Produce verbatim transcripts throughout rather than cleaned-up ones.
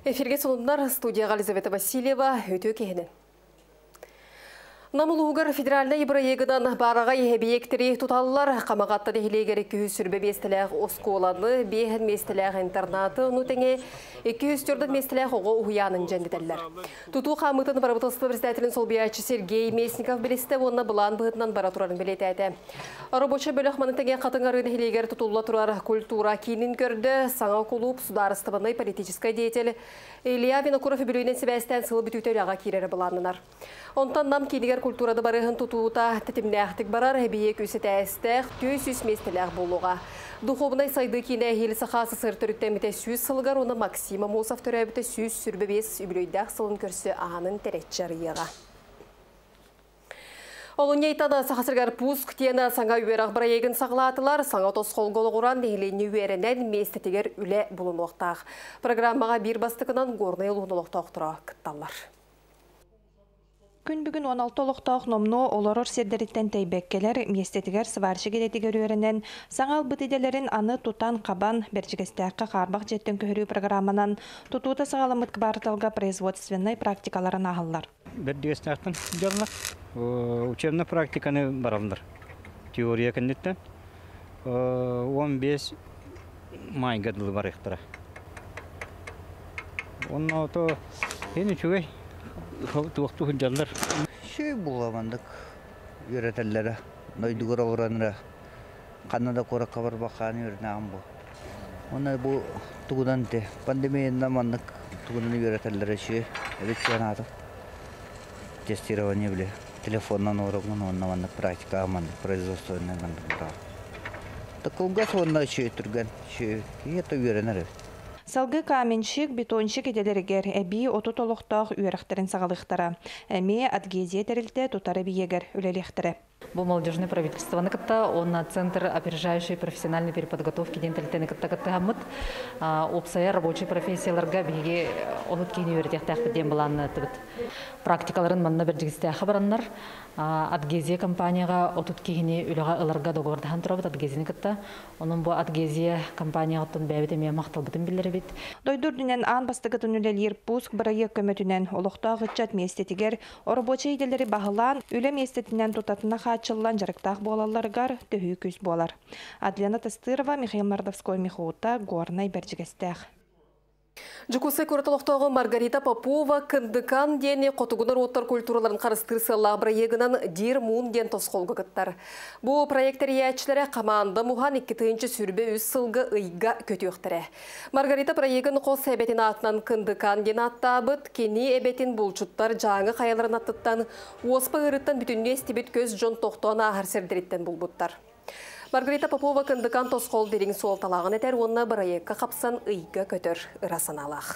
Эфирге сонундар студияға Елизавета Васильева өтө кехінен. Намылуғыр федеральный проегінен бараға ебиектері тұталылар қамағатты дегілегер екі жүз сүрбе местіләғ осколаны, бейін местіләғ интернаты ұнытыңе екі жүз түрді местіләғ оғы ұғыянын жәндетелілер. Тұту қамытын барабытылсты президентінің сол биячы Сергей Месников білісті, онына бұлан бұғытынан бара тұрарын білет әді. Рабочы бөлік манытыңе қатыңары дегілегер тұтулы тұрар культура кейінін көрді, саңа клуб, сударыстываны политическай деятель Илья Винокуров білуінен себәстен сылы бүтүтер аға кейрері бұланынар. Онтан нам кейдігер культурады барығын тұтуыта тетімнәқтік барар, әбейек өсі тәстәқ төс үс местіләқ болуға. Духовнай сайды кейіне елісі қасы сыр түріктеміте сөз сылғар, оны Максима Мосов түрәбіті сөз сүрбебес үбілейдәқ сылын көрсі ағанын тәрәтчарыйыға. Олуне итаны сақасыргар пуск тені саңа үйерақ проегін сағылатылар, саңа отыз қолғылы құран дейілені үйерінен местетігер үлі бұлын оқтақ. Программаға бір бастықынан горны ұлын оқтақтыра күтталар. Күн бүгін он алты олықтақ номно олорор сердеріттен тәйбәккелер местетігер сваршы келетігер өрінен саңал бұтеделерін аны тұтан қабан бәржігістәққа қарбақ жеттен көхірі программанан тұтуыта сағаламыт кбарталға производственной практикаларын ағылар. Бәржігістәқтен жолына учебный практиканы баралдар. Теория кәндетті он бес май гадылы бар ектіра. Оның ауты ені чүгей туақты хүнжалдар. Шүй бұламандық үйретелері, нойдығыра ұраныра, қанада қораққа бар бақаны үйретнаған бұл. Оны бұл тұғыдан те, пандемияында мандық тұғыдан үйретелері шүй, өреткен атық. Тестирование біле, телефоннан орығын, онына мандық практика амандық, производственный мандық бұрақ. Тақылға сонына шүй түрген, шүй, ето үйренер. Салгы каменщик, бетонщик еделергер, әбі оту толықтақ үйеріқтерін сағалықтара. Әме адгезия тәрілті тұтары биегер үлелектірі. Бұл молодежный правительство накатта, он на центр опережающей профессиональной переподготовки денталитены катта-катта хамыт. Опсая рабочий профессияларға беге олыт кейіне өретектәқ біден баланны түбіт. Практикаларын манна біржігістәқі бараннар. Адгезия компанияға отут кейіне үліға ыларға доғырдахан тұрабыт адгезияны катта. Оның бұл адгезия компанияға тұн бәбіт әме мақтал бұтын білдері бит. Дойдур дүнен ан бастығытын үлелер пуск бірайы көмөтінен олықтағы ғытчат местетігер, рабочий еделері бағылан үлі местетінен тұтатына қатшылан жарықтақ болаларғар төхі күз болар. Адлена Тастырова, Михаил Мардовской, Михаута, Горнай Берджігістәқ. Жүкусы көрітіліқтағы Маргарита Попова кіндікан дені қотығыныр оттар культураларын қарыстырсы лабыра егінен дир мұн ден тосқолғы күттар. Бұл проекттер еәтшілері қаманды мұған екітінші сүрбе үз сылғы ұйға көті өқтірі. Маргарита проегін қос әбетін атынан кіндікан ден аттабыт, кені әбетін бұлчуттар жаңы қаяларын аттыттан, оспа ғырыттан бүтінне стебет көз жон тоқтуына ағар сердереттен бұлбұттар. Маргарита Попова кындыкан тосқол дерің сол талағын әтер, онына бірайекка қапсан ұйға көтір ырасын алақ.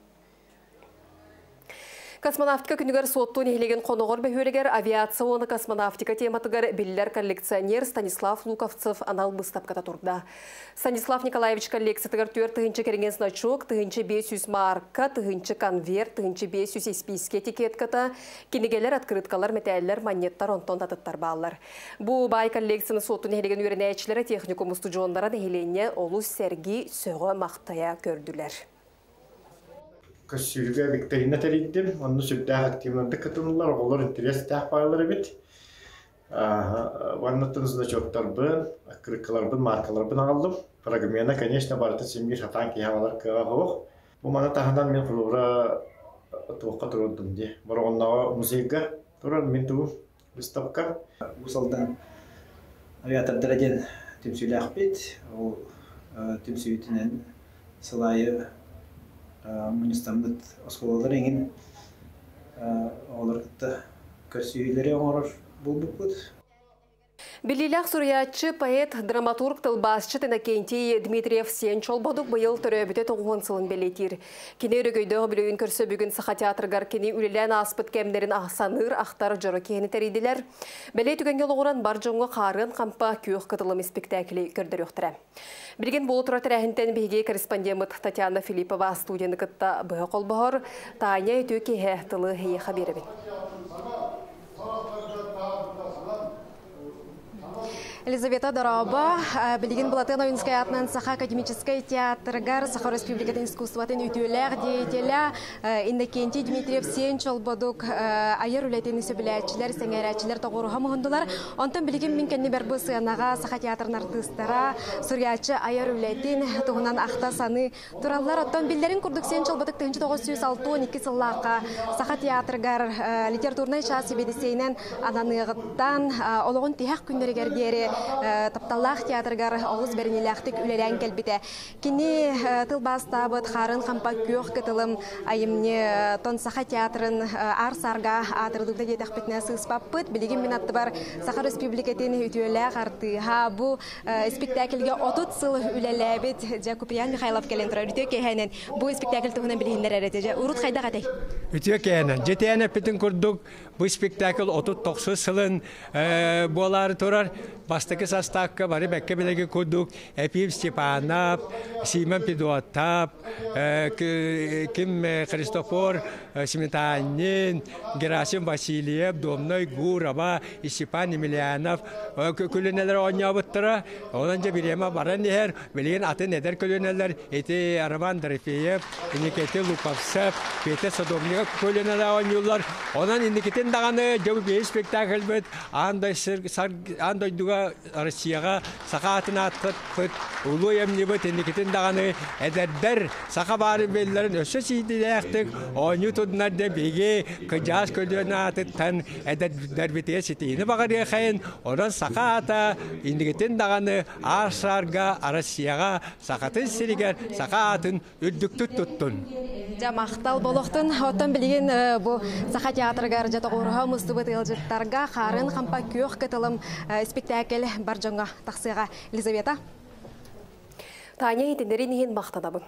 Космонавтика күнігер сотту нехелеген қонығыр бәхөрегер авиация оны космонавтика тематығыр білілер коллекционер Станислав Луковцев анал бұстапқата тұрда. Станислав Николаевич коллекциятығыр төр тұғынчы керенген значок, тұғынчы бес жүз марка, тұғынчы конверт, тұғынчы бес жүз эсписке тикетката, кенегелер, открыткалар, металлер, монеттар, онтон татыттар балар. Бұл бай коллекцияны сотту нехелеген үйренәйчілері техникум студиондара нехелене Олу Сергей сөғы мақтая көрділер. Көссүрүгө викторина териддим, онну сүрдәк активнарды кытынылар, олар интерес тәк байлары бит. Ваннаттын значоктар бын, акрыкалар бын, маркалар бын алдым. Программена, конечно, барыты семир хатан киямалар кыга хоқ. Бу мана тахандан мен кулура туаққа тұрудым де. Бұрғыннағы музейга тұрар мен туым выставка. Усалдан авиатордар әден темсүйлі ақпет, ол темсүйтінен сылайы Мунистамдыт осколалар еңін оларғытта көрсүйілері оңырыр бұл бұқпыд. Білілік сұриятчы поэт, драматург, тылбасчы Тынакентей Дмитриев Сенчол бодық бұйыл түрі бүте тоғын сылын белетір. Кені өрігөйдөғі білуін көрсі бүгін сыға театрғар кені үлілен аспыт кәмдерін ақсаныр, ақтар жұры кені тәрейділер. Бәлей түгенге лоғыран бар жоңғы қарын қампа күйіқ қытылым спектаклі көрдір өқтірі. Білген бұл тұра тәрәхінтен бейге корреспондент Татьяна Филиппова студияны күтті бұғы қол бұғыр, Таня өтөке әқтылы хейе қабері бен. Елизавета Дороба, билигин Балатен Оюнская атнан Саха академический театргар Саха Республикатын искусстватын ütülер деятеля Иннокентий Дмитриев сен чолбодук айыр үлетен сөбіләтчілер, сәңәрәтчілер тоғыруға мұғындылар. Онтан билигин мен кәнне бәрбі сыянаға Саха театрын артыстара, сүргәтчі айыр үлетен туғынан ақта саны туралар. Оттан билдерін күрдік сен чолбодук тоғыз жүз алты он екі сыллаққа Саха театргар литературный час себедесейнен ананығыттан олығын тияқ күндерігер дері тапталлах театргар олыс беренеләхтік үлелән кәлбіте. Кені тыл бастабыт қарын қампа көк кытылым айымне тон Саха театрын арсарға атырдықты детек бітіне сыспаппыт. Білеген мен атты бар Саха Республикатын үтуелі қартыға бұ спектакльге отут сыл үлеләбіт. Жа Куприян Михайлов кәлен тұрар. Үтіе кейхәнен бұ спектакль тұғынан білгендер әрәті. Жа Урут қайда қатай? Үтіе кейхәнен. Жетейән әппетін күрдік. Бұ спектакль отут тоқсы сылын болары тұрар. Бастықы састаққа бары бәкке білеге күрдік. Әпиев Степанов, Симон Педуатап, Ким Христофор Сметанин, Герасим Васильев, Домной Гурова, Степан Емельянов күлінелер оңя бұттыра. Онан же бірема баран ехер, білген атын әдер күлінелер, еті Арман Дорофеев, Никита Луковцев, Петр Садовника күлінелер оңюлар. Онан индикетін дағаны жау бей спектакль бұд, андай дуға Россияға Саха атын аттық ұлы емні бұд, индикетін дағаны әдердер Саха бары белдерін өсі сейді дәқтік, оңю тұдынарды беге күджас көлдерін атыттан әдердер бітеге сетейіні бағар еқайын, онан Саха ата индикетін дағаны Арсарға, Россияға Сахатын сиригер Саха атын үрдікті тұттын. Жамақтал болуқтын, оттан білген бұл Саха театргар жатығырға мұстыбыт елжеттарға қарын қампа көк кітілім спектакль бар жоңға тақсыға. Елизавета? Таня етіндерін ең мақтадабын.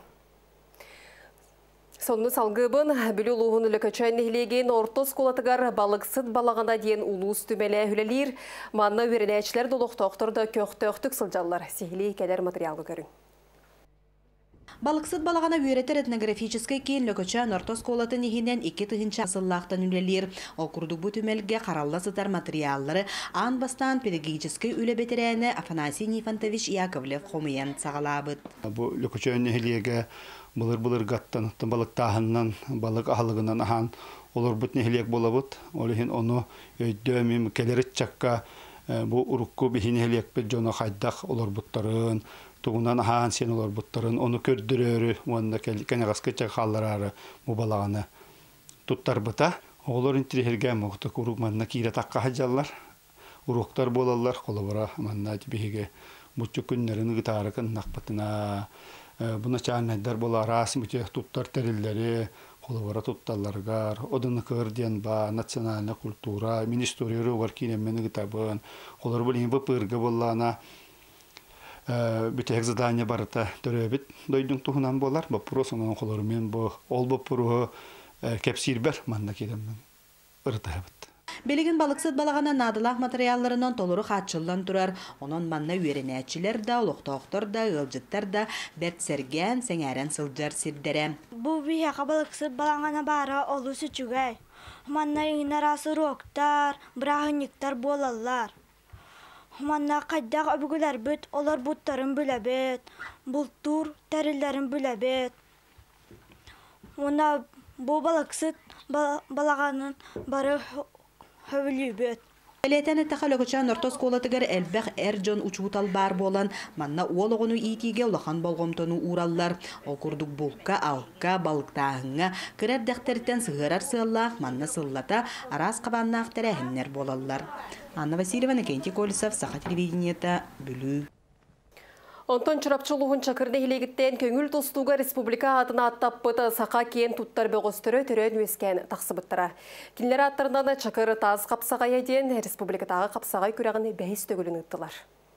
Сонны салғыбын бүлі ұлығын үлікөчән нехлеген ортос қолатығар балықсыд балағанда дейін ұлыс түмелі үлелер, манна өренәчілер долықтоқтырды көқтөқтік сылжалар. Сехілей кәдер материалғы көрін. Балықсыд балағана үйретер этнографический кейін лөкөчән ортос қолатын егенен екі тұхынша асыллақтан үлелер. Ол күрдік бұт үмелге қаралла сытар материаллары ан бастан педагогический үлі бетерәні Афанасий Нифонтович Яковлев қомыян сағалабыд. Бұл лөкөчән нехелеге бұлыр-бұлыр гаттан, балық тағыннан, балық ағылығынан ахан олар бұт нехелек болабыд. Олығын оны өйдөмім келерет чакка бұл ұрыққы бейін нехелек бет жона қайдақ олар бұттарын, туғынан ахан сен олар бұттарын, оны көрдірері, онында кәнеғасқы чақ қалларары бұл балағаны тұттар бұта. Олар інтірегерге мұқтық ұрық манна кейре таққа хаджалар, ұрықтар болалар, қолы бұра манна бейге бұтчы күннерін ғытарықын нақпатына. Бұна чағынайдар бола арас мүтек тұттар тәрілдері, қолы бұра тұтталарғар, одыны көрден ба, национальна культура, министорию бар кейнемені ғытабын, қолар бұл ең бұпырғы болана, бүтек задания барыта төрөбіт дойдың тұғынан болар, бұпыры соңын қоларымен бұл, ол бұпыры кәпсирбер манна кейдемін ұрытарабыт. Белеген балықсыд балағана надылақ материалларынан толыры қатшылдан тұрар. Онын манна үйренәтчілер да, ұлықтауқтар да, ұлжыттар да бәрт сәрген сәңәрен сылжар сирдері. Бұл бейеқа балықсыд балағана бара олу сүчігай. Манна үйінер асы роқтар, бірағынықтар болалар. Манна қайдақ өбігілер бүт, олар бұттарын бүләбет, бұлттур тәрілерін бүләбет. Ona bu balıksız balağanın barı hövülübet. Элетәне тахалөгөчән орта сколатыгар элбәх әрҗон учутал бар болан, манна уологону итиге улахан болгомтону ураллар. Ол курдук булка, алка, балыктагыңа, кырар дәхтәртән сыгырар сыллах, манна сыллата, арас кабаннах тәрәһеннәр болаллар. Анна Васильева, Никентий Колесов, Саха телевидениета, Бүлү. Онтон чырапчылуғын чакырды хилегіттен көңіл тостуға республика атына аттап бұты сақа кен туттар бөғістірі түрен өскен тақсыбыттыра. Кенлер аттарынан чакыры таз қапсағай әден республикатағы қапсағай көрәғыны бәйіс төгілін ұттылар.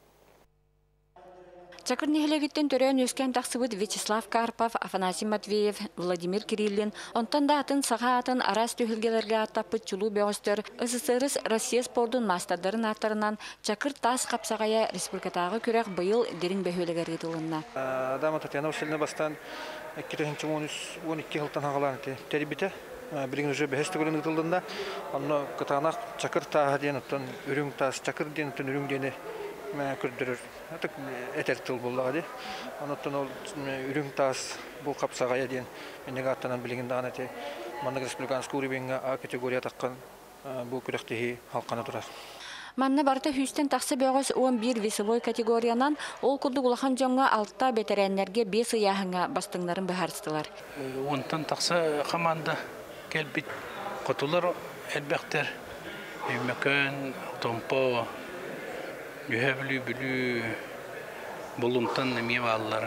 Чакыр нехилегиттен төрөн өскен тақсыбыт Вячеслав Карпов, Афанасий Матвеев, Владимир Кириллин, онтан да атын саға атын арас төхілгелерге аттаппыт чулу бөғістер, СССР Россия спордың мастадарын аттарынан чакыр тас қапсағая республикатағы көрек бұйыл дерін бөхөлегер етілінна. Адама Татьяна Васильевна бастан iki bin on iki yıldan hağalan teribite. Bilgin уже бәхесті көлін етілінна. Оны кытанақ чакыр тағы ден, ürün tas çakır den, ürün deni мен күрдүрөр. Атык этер тыл буллагы. Оноттон ол үрүң тас бу капсагая ден менеге аттанан билген дагы те. Манна республиканский уровеньга А категория таккан бу күрәктеги халкана турар. Манна барта хүстен тақсы бөгөс он бир весовой категориянан ол курдук улахан жоңга алта бетереннерге бес яһыңа бастыңнарын баһарстылар. Онтан тақсы команда келбит котулар элбектер Өмөкөн томпо юһәблү бүлү булумтан неме баллар.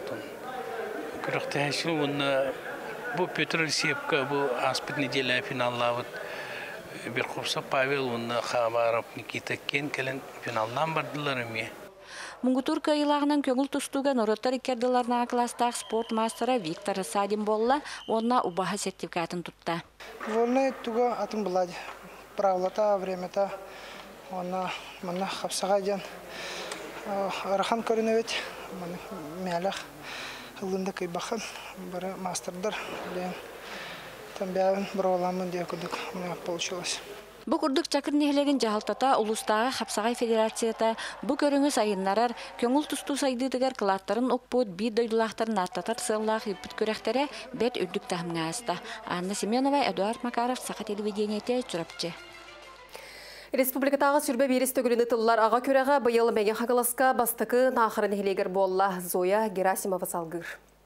Күрәктәшү уны бу Петр Сепка бу аспит неделя финаллавыт. Bir kursa Pavel onu Xabarov Nikita Kenkelin finaldan bardылар эме. Муңгутур кайылагынан көңүл тустуган ороттар иккердиларына класстаг спорт мастера Виктор Садин болла, онна убаха сертификатын тутта. Волны туга атын булади. Правилата, времета, онна манна хапсагайдан. Арахан көрүнөбөт, мана мелах ылында кайбахан, бара мастердар билен. Тамбян броламын деп күдүк, мына получилось. Бу курдук чакыр нехлеген жахалтата улустагы Хапсагай федерацията бу көрүңүс айыннарар көңүл тусту сайдыдыгар кылаттарын окпут бир дойдулактарын аттатар сыллах иппит көрөктөрө бет үрдүк тахмыңаста. Анна Семенова, Эдуард Макаров, Саха телевидениете, Чурапчы. Республикатағы сүрбе беріс төгіліні тыллар аға көрәға бұйылы мәген қағыласқа бастықы нақырын хелегер болла Зоя Герасимова салгыр.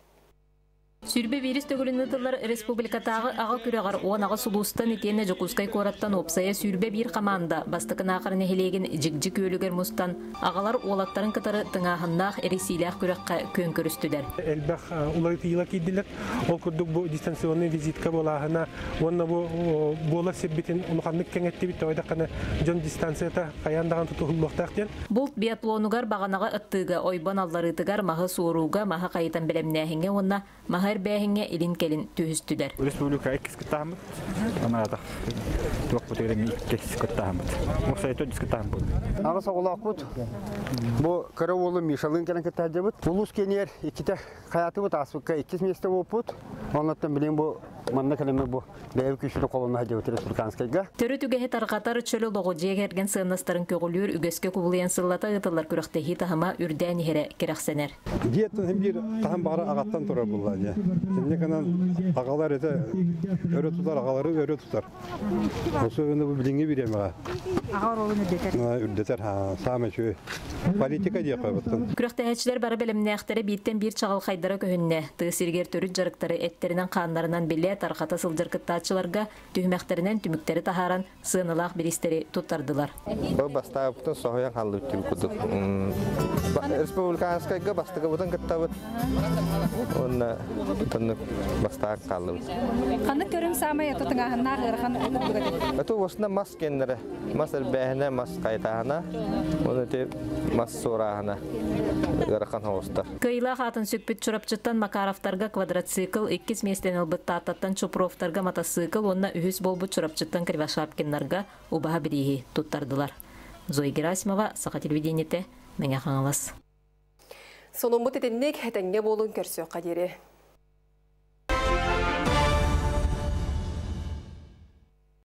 Сүрбе беріс төгіліні тыллар республикатағы аға көрәғар оған аға сұлуыстан етені жүкускай кораттан опсая сүрбе бір қаманда бастықы нақырын хелеген жік-жік өлігер мұстан ағалар олаттарын кытары тыңағыннақ әресейләқ көрәққа көн көрістідер. Әлбәқ олар тиыла кейділер, ол күрдік бұл дистанционный визитка болағына, онна бұл бола сербетін ұлғандық кәңетті бітті ойдаққаны жон дистанцията қаяндаған тұты ұллықтақтен. Бұл биатлонугар бағанаға ыттыға, ойбан алларытыгар мағы соруға, мағы қайытан білемнәхіңе, онна мағар бәхіңе илин келін түйістідер. Республика экис кыттахмыт, анағадақ туақ бұтырын екес кыттахмыт. Мұқсайты өдіс кыттахмыт. Ағаса олақ бұд, бұл кірі олы Мишалын келін кыттахды бұд. Бұл ұс кенер екіті қаяты бұд, асыққа екес месті болып бұд. Онлаттан білен бұл манна кәлемі бұл бәйіп күшілі қолымна хәді өті республиканскайға. Төрі түгәхі тарғатар чөлі лоғы жегерген сығынастарын көгілер үгеске күбілген сыллата ғытылар күріқтегі тахыма үрдән ехері керақсенер. Диеттен hem bir tahım bağırı ağattan turar bunlar ya. Şimdi kanan ağalar ete öyle tutar, ağaları öyle tutar. O sırada bu bilingi bir yemeğe. Ağar oğlunu üdeter. Üdeter ha, sağme şu politika diye koybattan. Күрәхтәһәчләр бары белемнәхтәре биттен бир чагыл хайдара көһүннә. Тысыргер төрү жарыктары эттеринен каннарынан биле тархата сылдыркыттаачыларга түһмәхтәренән түмүктәре тахаран сыналак биристери тутардылар. Бу бастаптын соһоян халлы үтүп кудук. Республиканскайга бастыга бутан кыттабыт. Онна тынны бастак калды. Каны көрүм самай тутыңаһынна гырхан кудук. Ату осна мас кендере. Мас бәһне мас кайтаһына. Оны те мас сорахына. Гырхан хостар. Кыйла хатын сүкпүт чурапчыттан Макаровтарга квадроцикл, иккис местен албытта аттаттан Чупровтарга мотоцикл, онна үһүс болбут чурапчыттан Кривошапкиннарга убаха бирихи туттардылар. Зоя Герасимова, Саха телевидениете, Меңе хаңалас. Сонун бут этенник этенге болун көрсөк кадери.